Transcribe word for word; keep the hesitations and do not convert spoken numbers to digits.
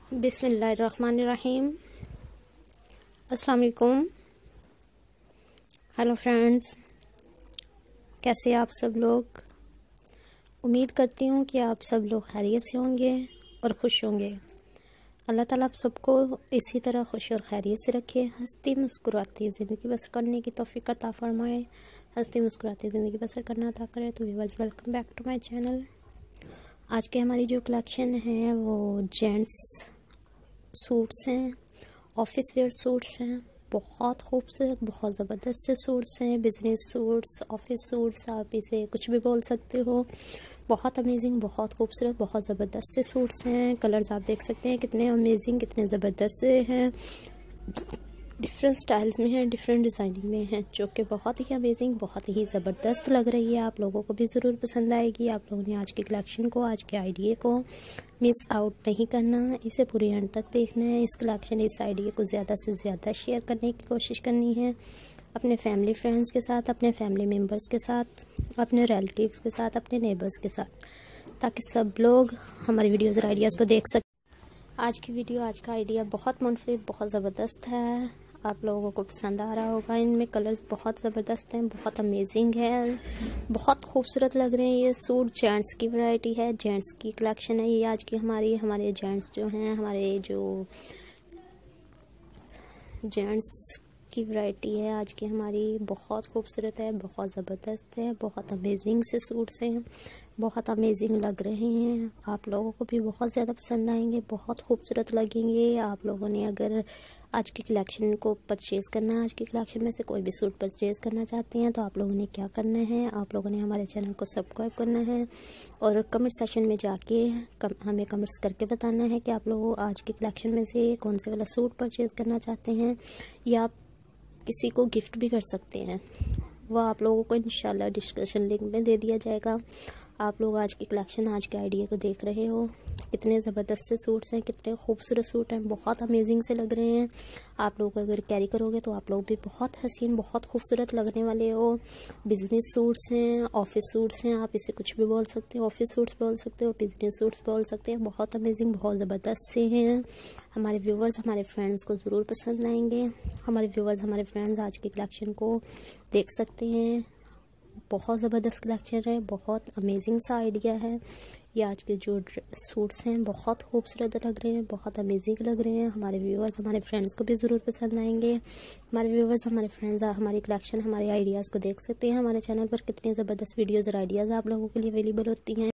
बिस्मिल्लाहिर्रहमानिर्रहीम। अस्सलाम वालेकुम। हेलो फ्रेंड्स, कैसे आप सब लोग। उम्मीद करती हूँ कि आप सब लोग खैरियत से होंगे और खुश होंगे। अल्लाह ताला आप सबको इसी तरह खुश और खैरियत से रखे, हंसती मुस्कुराती ज़िंदगी बसर करने की तौफीक अता फरमाए, हंसती मुस्कुराती ज़िंदगी बसर करना अता करे। तो viewers, welcome back to my channel. आज की हमारी जो कलेक्शन है वो जेंट्स सूट्स हैं, ऑफिस वेयर सूट्स हैं। बहुत खूबसूरत, बहुत ज़बरदस्त से सूट्स हैं। बिजनेस सूट्स, ऑफिस सूट्स, आप इसे कुछ भी बोल सकते हो। बहुत अमेजिंग, बहुत खूबसूरत, बहुत ज़बरदस्त से सूट्स हैं। कलर्स आप देख सकते हैं कितने अमेजिंग, कितने ज़बरदस्त से हैं। डिफरेंट स्टाइल्स में है, डिफरेंट डिज़ाइनिंग में है, जो कि बहुत ही अमेजिंग, बहुत ही ज़बरदस्त लग रही है। आप लोगों को भी ज़रूर पसंद आएगी। आप लोगों ने आज की कलेक्शन को, आज के आइडिया को मिस आउट नहीं करना, इसे पूरे एंड तक देखना है। इस कलेक्शन, इस आइडिया को ज़्यादा से ज़्यादा शेयर करने की कोशिश करनी है अपने फैमिली फ्रेंड्स के साथ, अपने फैमिली मेम्बर्स के साथ, अपने रिलेटिव्स के साथ, अपने नेबर्स के साथ, ताकि सब लोग हमारी वीडियोज़ और आइडियाज़ को देख सकें। आज की वीडियो, आज का आइडिया बहुत मुनफरिद, बहुत ज़बरदस्त है। आप लोगों को पसंद आ रहा होगा। इनमें कलर्स बहुत ज़बरदस्त हैं, बहुत अमेजिंग है, बहुत खूबसूरत लग रहे हैं। ये सूट जेंट्स की वैरायटी है, जेंट्स की कलेक्शन है ये आज की हमारी। हमारे जेंट्स जो हैं, हमारे जो जेंट्स की वैरायटी है आज की हमारी, बहुत खूबसूरत है, बहुत ज़बरदस्त है, बहुत अमेजिंग से सूट्स हैं, बहुत अमेजिंग लग रहे हैं। आप लोगों को भी बहुत ज़्यादा पसंद आएंगे, बहुत खूबसूरत लगेंगे। आप लोगों ने अगर आज की कलेक्शन को परचेज़ करना है, आज की कलेक्शन में से कोई भी सूट परचेज़ करना चाहते हैं, तो आप लोगों ने क्या करना है, आप लोगों ने हमारे चैनल को सब्सक्राइब करना है और कमेंट सेक्शन में जाके कम, हमें कमेंट्स करके बताना है कि आप लोग आज की कलेक्शन में से कौन से वाला सूट परचेज़ करना चाहते हैं, या आप किसी को गिफ्ट भी कर सकते हैं। वह आप लोगों को इंशाल्लाह डिस्क्रिप्शन लिंक में दे दिया जाएगा। आप लोग आज की कलेक्शन, आज के आइडिया को देख रहे हो, कितने ज़बरदस्त से सूट्स हैं, कितने खूबसूरत सूट हैं, बहुत अमेजिंग से लग रहे हैं। आप लोग अगर कैरी करोगे तो आप लोग भी बहुत हसीन, बहुत खूबसूरत लगने वाले हो। बिजनेस सूट्स हैं, ऑफिस सूट्स हैं, आप इसे कुछ भी बोल सकते हो। ऑफिस सूट्स बोल सकते हो, बिजनेस सूट्स बोल सकते हैं। बहुत अमेजिंग, बहुत ज़बरदस्त से हैं। हमारे व्यूवर्स, हमारे फ्रेंड्स को ज़रूर पसंद आएंगे। हमारे व्यूवर्स, हमारे फ्रेंड्स आज की कलेक्शन को देख सकते हैं। बहुत ज़बरदस्त कलेक्शन है, बहुत अमेजिंग सा आइडिया है। ये आज के जो सूट्स हैं बहुत खूबसूरत लग रहे हैं, बहुत अमेजिंग लग रहे हैं। हमारे व्यूवर्स, हमारे फ्रेंड्स को भी ज़रूर पसंद आएंगे। हमारे व्यूवर्स, हमारे फ्रेंड्स हमारी कलेक्शन, हमारे आइडियाज़ को देख सकते हैं। हमारे चैनल पर कितने ज़बरदस्त वीडियोज़ और आइडियाज़ आप लोगों के लिए अवेलेबल होती हैं।